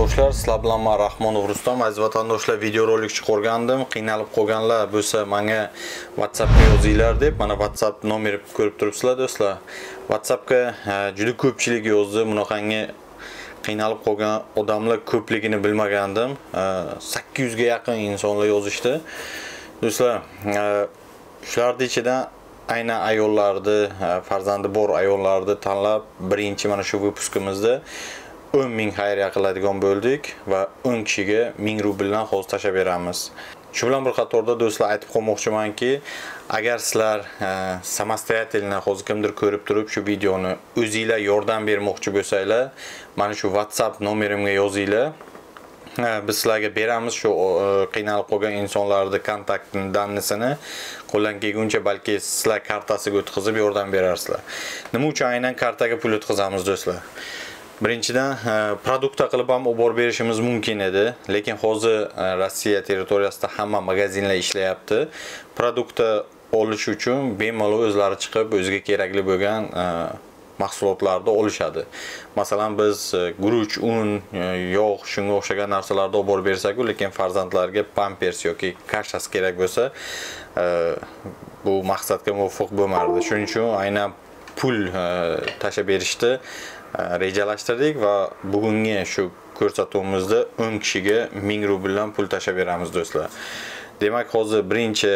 vatandoshlar, sizlar bilan men Rahmonov Rustam. Aziz vatandoshlar, video rolik chiqargandim. Qiynalib qolganlar bo'lsa, menga WhatsAppga yozinglar deb. Mana WhatsApp nomer ko'rib turibsizlar do'stlar. WhatsAppga juda ko'pchilik yozdi. Bunaqangi qiynalib qolgan odamlar ko'pligini bilmagandim. 800 ga yaqin insonlar yozishdi. Do'stlar, shularning ichidan aynan ayollarni, farzandi bor ayollarni tanlab, birinchi mana shu vyupuskimizda 10 ming xayriya qiladigan bo'ldik va 10 kishiga 1000 rubldan hozir tashlab beramiz. Shu bilan bir qatorda do'stlar aytib qo'ymoqchimanki, agar sizlar samostoятельно hozir kimdir ko'rib turib shu videoni o'zingizlar yordam bermoqchi bo'lsanglar, mana shu WhatsApp nomerimga yozinglar. Biz sizlarga beramiz shu qiynalib qolgan insonlarning kontaktini, dannisini. Qo'ldan kelguncha balki sizlar kartasiga o'tkazib yordam berarsizlar. Nima uchun aynan kartaga pul o'tkazamiz do'stlar? Birinchidan produktda qilib ham olib borib berishimiz mumkin edi, lekin hozir Rossiya territoriyasida hamma magazinlar ishlayapti. Produktda olish uchun bemalol o'zlari chiqib o'ziga kerakli bo'lgan mahsulotlarni olishadi. Masalan, biz guruch, un, yog', shunga o'xshagan narsalarni olib borib bersak, lekin farzandlarga pampers yoki kashas kerak bo'lsa, bu maqsadga muvofiq bo'lmaydi. Shuning uchun aynan pul tashlab berishdi rejalashtirdik va bugungi shu ko'rsatuvimizda 10 kishiga 1000 rubldan pul tashlab beramiz do'stlar. Demak, hozir birinchi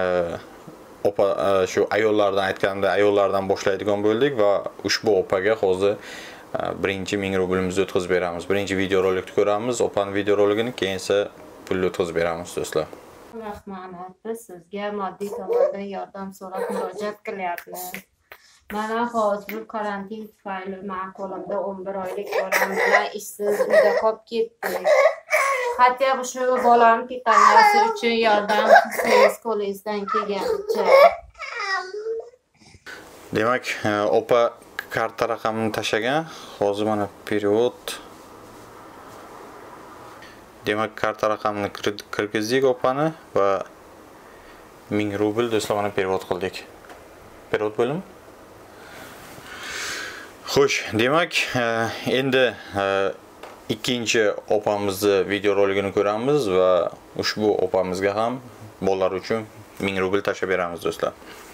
shu ayollardan aytganda ayollardan boshlaydigan bo'ldik va ushbu opaga hozir birinchi 1000 rublimizni o'tkazib beramiz. Birinchi video rolikni ko'ramiz, opaning video roligini, keyin esa pulni o'tkazib beramiz do'stlar. Rahmat, biz sizga moddiy tomondan yordam so'rab murojaat qilyapmiz. Mana hozir karantin tufayli men qo'limda 11 oylik bolam bilan ishsiz uyda qolib ketdik. Hatto shu bolam pitaniyasi uchun yordam qilsangiz qo'lingizdan kelganicha. Demak, opa karta raqamini tashlagan. Hozir mana перевод. Demak, karta raqamini kirgizdik opani va 1000 rubl do'stlar mana перевод qildik. Перевод bo'limi? Xo'sh, demak, endi ikkinchi opamizni video roligini ko'ramiz va ushbu opamizga ham bolalar uchun 1000 rubl tashlab beramiz do'stlar.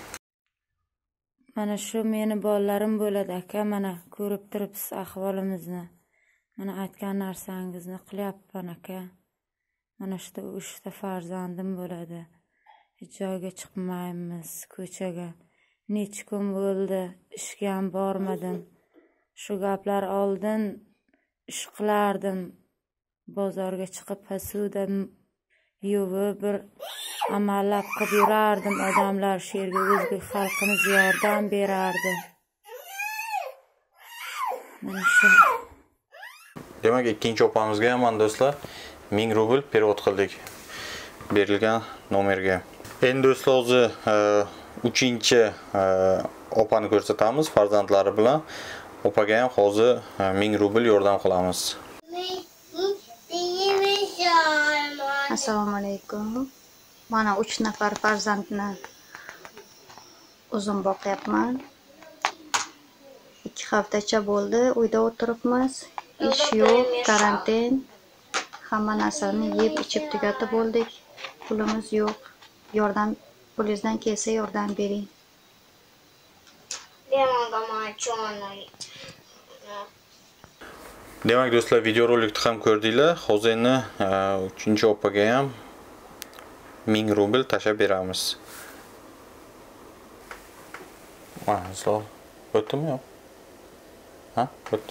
Mana shu meni bolalarim bo'ladi aka, mana ko'rib turibsiz ahvolimizni. Mana aytgan narsangizni qilyapman aka. Mana shu 3 ta farzandim bo'ladi. Hech joyga chiqmaymiz, ko'chaga. Necha kun bo'ldi, ishga ham bormadim. Shu gaplar oldin ish qilardim. Bozorga chiqib pasuda yuvib bir amallab qilib yurardim. Odamlar shu yerga o'zbek xalqimiz yordam berardi. Mana shu. Demak, ikkinchi opamizga ham do'stlar 1000 rubl перевод qildik berilgan nomerga. Endi do'stlar, hozir uchinchi opani ko'rsatamiz farzandlari bilan. Opaga ham hozir 1000 rubl yordam qilamiz. Assalomu alaykum. Mana 3 nafar farzandni o'zim boqyapman. 2 haftacha bo'ldi uyda o'tiribmiz. Ish yo'q, karantin. Hamma narsani yeb ichib tugatib bo'ldik. Pulimiz yo'q. Yordam qo'lingizdan kelsa yordam bering. Demak do'stlar, video rolikni ham ko'rdinglar. Hozir endi 3-chi opaga ham 1000 rubl tashlab beramiz. Mana sizlar o'tdimi yo'q? Ha, o'tdi.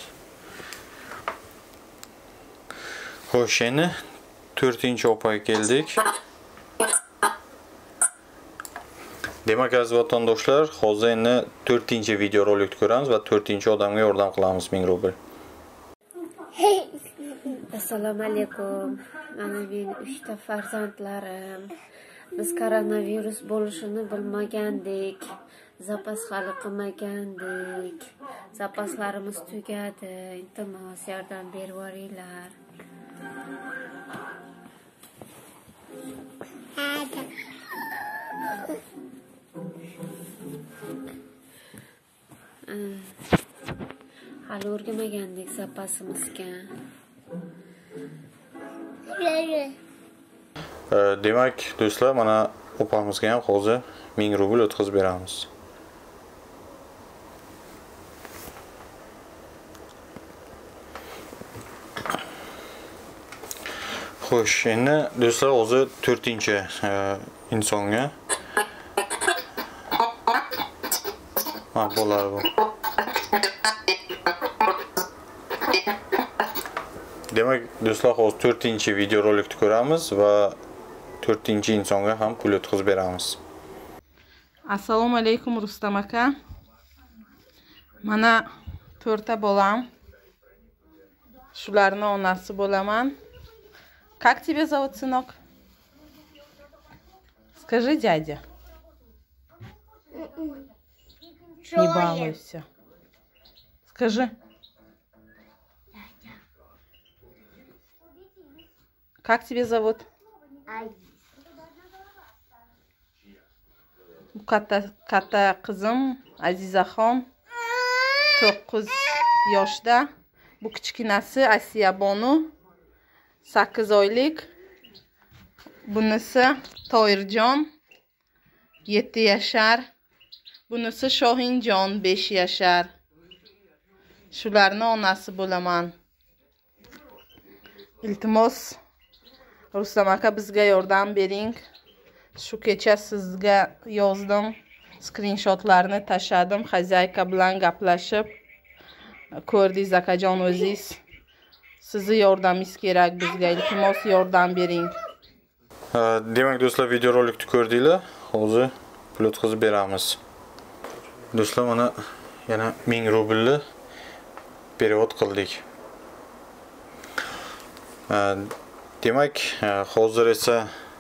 Xo'sh, endi 4-chi opaga keldik. Demak, aziz vatandoshlar, hozir endi 4-chi video rolikni ko'ramiz va 4-chi odamga yordam qilamiz 1000 rubl. Assalomu alaykum. Mana men 3 ta farzandlarim. Biz koronavirus bo'lishini bilmagandik. Zapas hali qilmagandik. Zapaslarimiz tugadi. Iltimos yordam berib yuboringlar. hali o'rganmagandik zapasimizga. Demak, do'stlar, mana opamizga ham hozir 1000 rubl o'tkazib beramiz. Xo'sh, endi do'stlar, hozir 4-insonga bo'lar bu. Demak, do'stlar, hozir 4-videorolikni ko'ramiz va 4-insonga ham pul o'tkazib beramiz. Assalomu alaykum Rustam aka. Mana 4 bolam. Shularning onasi bo'laman. Как тебя зовут, сынок? Скажи, дядя. Не балуйся. Скажи. Как тебя зовут? Katta qizim Azizaxon 9 yoshda. Bu kichkinasi Asiya Bonu 8 oylik. Bunisi Toyirjon 7 yashar. Bunisi Shohinjon 5 yashar. Shularning onasi bo'laman. Iltimos Rustam aka, bizga yordam bering. Shu kecha sizga yozdim, skrinshotlarni tashladim, xozayka bilan gaplashib ko'rdingiz akajon o'zingiz. Sizni yordamingiz kerak bizga, iltimos yordam bering. Demak, do'stlar, videorolikni ko'rdinglar. Hozir pul o'tkazib beramiz. Do'stlar, mana yana 1000 rublni perevod qildik. Demak, hozir esa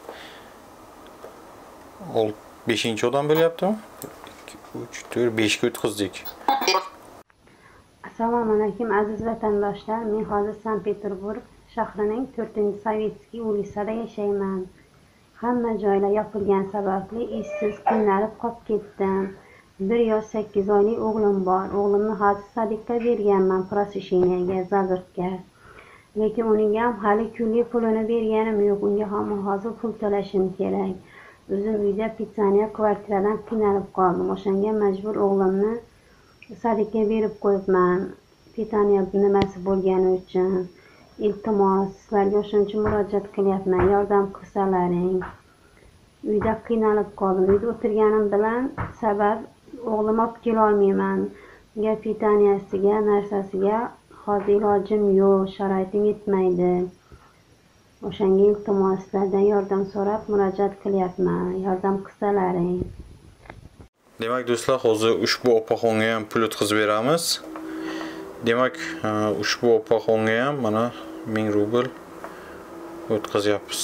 5-odam bo'lyaptimi? 2, 3, 4, 5 ga o'tkazdik. Assalomu alaykum aziz vatandoshlar. Men hozir Sankt-Peterburg shahrining 4-Sovetskiy ulisida yashayman. Hamma joylar yopilgani sababli ishsiz qiynalib qolib ketdim. 1 yosh 8 oylik o'g'lim bor. O'g'limni hozir sadaqqa berganman prosesheniyaga, Zagrebga. Lekin uning ham hali kunlik pulini berganim yo'q. Unga ham hozir pul to'lashim kerak. O'zim uyda pitsaniya kvartiradan qiynalib qoldim. O'shanga majbur o'g'limni sadaqqa berib qo'yibman. Pitaniya nimasi bo'lgani uchun. Iltimos, sizlarga o'shuncha murojaat qilyapman. Yordam qilsalaring. Uyda qiynalib qoldim. Uyda o'tirganim bilan sabab o'g'lim olib kela olmayman. Unga pitaniyasiga, narsasiga hozir ilojim yo'q, sharoitim yetmaydi. O'shanga iltimoslardan yordam so'rab murojaat qilyapman. Yordam qilsalaring. Demak, do'stlar, hozir ushbu opaxonga ham pul o'tkazib beramiz. Demak, ushbu opaxonga ham mana 1000 rubl o'tkazyapmiz.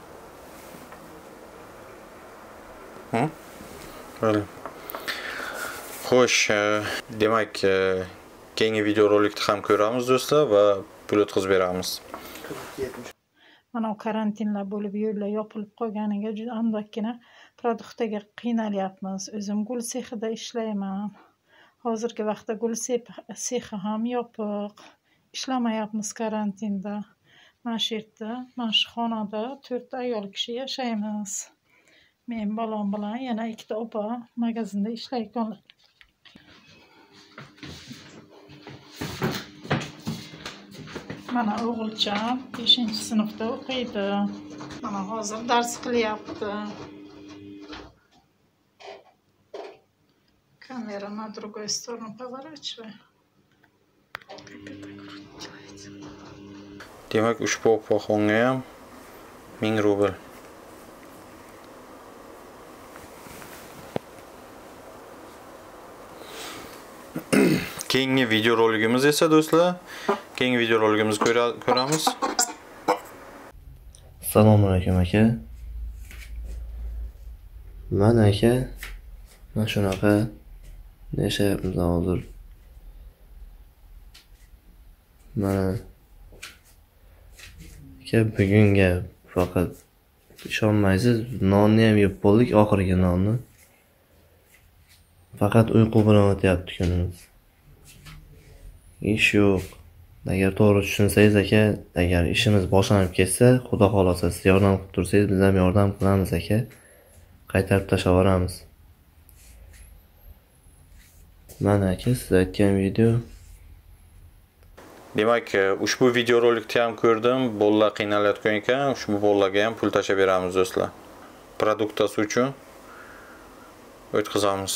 Böyle. Xo'sh, demak, keyingi videorolikni ham ko'ramiz do'stlar va pul o'tkazib beramiz. Mana karantinlar bo'lib, yo'llar yopilib qolganiga juda andokkina produktga qiynalyapmiz. O'zim gul sexida ishlayman. Hozirgi vaqtda gul sexi ham yopiq. Ishlamayapmiz karantinda. Mana shu yerda, mana shu xonada 4 ayol kishi yashaymiz. Men bolam bilan yana 2 opa magazinda ishlayotganlar. Mana o'g'ilcham 5-sinfda o'qiydi. Mana hozir dars qilyapti. Kamera на другой сторону поворачивай. Demak, ushbu opaxonga ham 1000 rubl. Keyingi videoroligimiz esa do'stlar, keyingi videoroligimizni ko'ramiz. Assalomu alaykum aka. Mana aka, mana shunaqa yashayapmiz hozir. Mana aka, bugunga faqat ishonmaysiz, nonni ham yeb bo'ldik, oxirgi nonni. Faqat uyqu bilan o'tyapti kunimiz. Ish yo'q, Agar to'g'ri tushunsangiz aka, agar ishimiz boshlanib ketsa, xudo xolasa siz yordam qilib tursangiz, biz ham yordam qilamiz aka. Qaytarib tashlavoramiz. Mana aka, siz aytgan video. Demak, ushbu videorolikni ham ko'rdim. Bolalar qiynalayotgan ekan, ushbu bolalarga ham pul tashlab beramiz do'stlar. Produktasi uchun o'tkazamiz.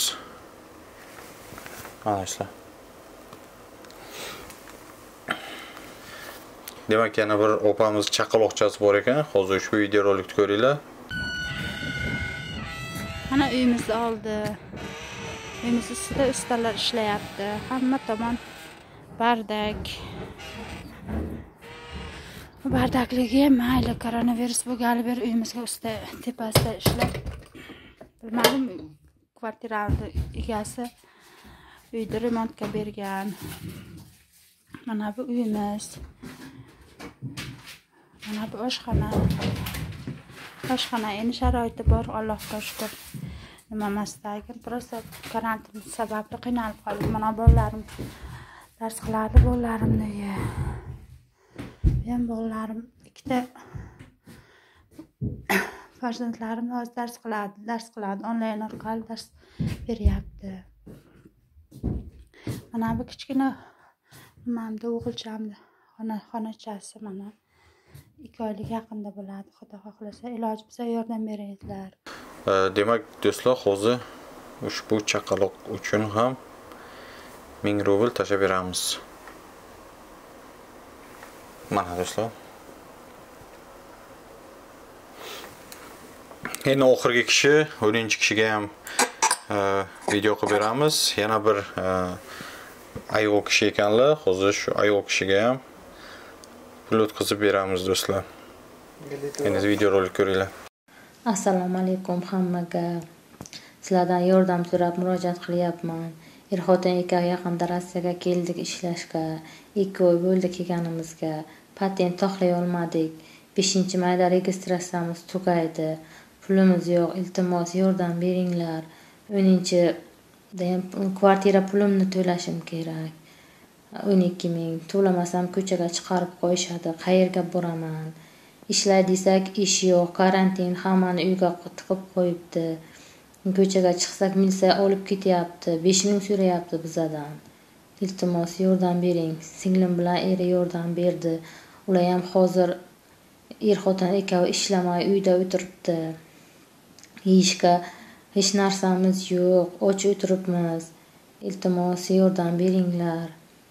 Mana ishlar. Demak, yana bir opamiz chaqaloqchasi bor ekan. Hozir ushbu videorolikni ko'ringlar. Mana uyimizni oldi. Uyimiz ustida ustalar ishlayapti. Hamma tomon bardak. Bardakligi mayli, koronavirus bo'lgani beri uyimizga usta tepasida ishlab. Bilmadim, kvartirani egasi uyda remontga bergan. Mana bu uyimiz. Mana bu oshxona. Oshxona endi sharoiti bor, Allohga shukr. Nima emasdagi, просто karantin sababli qiynalib qoldik. Mana bolalarim dars qiladi, bolalarimni uyi. Men bolalarim ikkita farzandlarim o'z dars qiladi, onlayn orqali dars beryapti. Mana bu kichkina nimamda o'g'ilchamda xonachasi mana 2 oylik yaqinda bo'ladi. Xudo xohlasa iloji bo'lsa yordam beringlar. Demak, do'stlar, hozir ushbu chaqaloq uchun ham 1000 rubl tashlab beramiz. Mana do'stlar. Endi oxirgi kishi, 10-kishiga ham video qilib beramiz. Yana bir ayol kishi ekanlar. Hozir shu ayol kishiga ham pul o'tkazib beramiz do'stlar. Endi videorolik ko'ringlar. Assalomu alaykum hammaga. Sizlardan yordam so'rab murojaat qilyapman. Er-xotin ikkovi yaqinda Rossiyaga keldik ishlashga. 2 oy bo'ldi kelganimizga. Patent to'xlay olmadik. 5-mayda registratsiyamiz tugaydi. Pulimiz yo'q. Iltimos yordam beringlar. 10-da ham kvartira pulimni to'lashim kerak. 12 ming. To'lamasam ko'chaga chiqarib qo'yishadi. Qayerga boraman? Ishlay desak, ish yo'q. Karantin hammani uyga tiqib qo'yibdi. Ko'chaga chiqsak militsiya olib ketyapti. 5 ming so'rayapti bizdan. Iltimos yordam bering. Singlim bilan eri yordam berdi. Ular ham hozir er-xotin ikkovi ishlamay uyda o'tiribdi. Yeyishga hech narsamiz yo'q. Och o'tiribmiz. Iltimos yordam beringlar.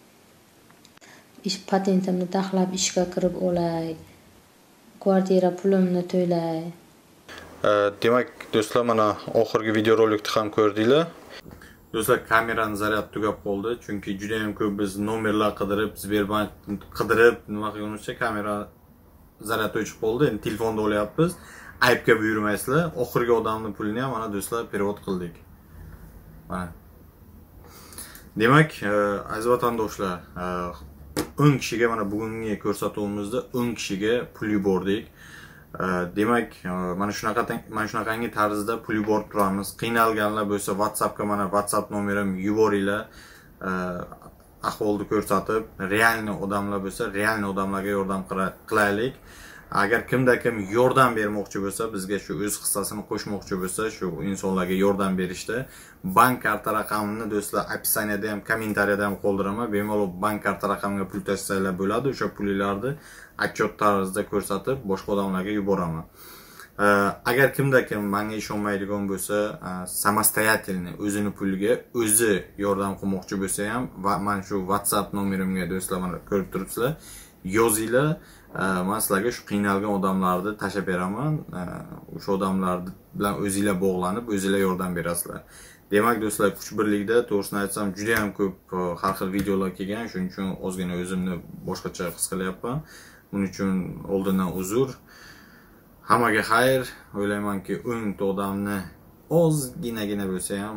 Patentimni taxlab ishga kirib olay. Kvartira pulimni to'lay. Demak, do'stlar, mana oxirgi videorolikni ham ko'rdinglar. Do'stlar, kamerani zaryad tugab qoldi, chunki juda ham ko'p biz nomerlar qidirib, Sberbank qidirib, nima qilganimizcha kamera zaryad o'chib qoldi. Endi telefonda olyapmiz. Aybga buyurmaysizlar. Oxirgi odamning pulini ham mana do'stlar perevod qildik. Mana. Demak, aziz vatandoshlar, 10 kishiga mana bugungi ko'rsatuvimizda 10 kishiga pul yubordik. Demak, mana shunaqangi tarzda pul yuborib turamiz. Qiynalganlar bo'lsa WhatsAppga mana WhatsApp nomerim yuboringlar. Ahvolni ko'rsatib, realni odamlar bo'lsa, realni odamlarga yordam qilaylik. Agar kim yordam bermoqchi bo'lsa, bizga shu o'z hissasini qo'shmoqchi bo'lsa, shu insonlarga yordam berishda bank karta raqamini do'stlar opisaniyada ham, kommentariyada ham qoldiraman. Bemalol bank karta raqamiga pul tashlanglar bo'ladi. O'sha pullarni отчет tarzida ko'rsatib, boshqa odamlarga yuboraman. Agar kim menga ishonmaydigan bo'lsa, samostoятельно o'zini puliga o'zi yordam qilmoqchi bo'lsa ham, va men shu WhatsApp nomerimga do'stlar mana ko'rib turibsizlar, yozinglar. Men sizlarga shu qiynalgan odamlarni tashlab beraman. O'sha odamlar bilan o'zingizlar bog'lanib, o'zingizlar yordam berasizlar. Demak, do'stlar, kuch birlikda, to'g'risini aytsam, juda ham ko'p har xil videolar kelgan, shuning uchun ozgina o'zimni boshqacha his qilyapman. Buning uchun oldindan uzr. Hammaga xayr. O'ylaymanki, 10 ta odamni ozgina bo'lsa ham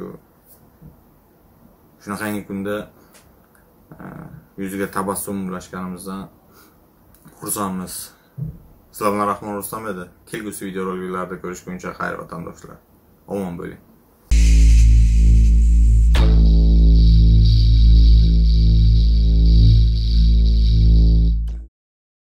shunaqangi kunda yuziga tabassum ulashganimizdan xursandmiz. Sizlar bilan Rahmon Rustam edi. Kelgusi videoroliklarda ko'rishguncha xayr vatandoshlar. Omon bo'ling.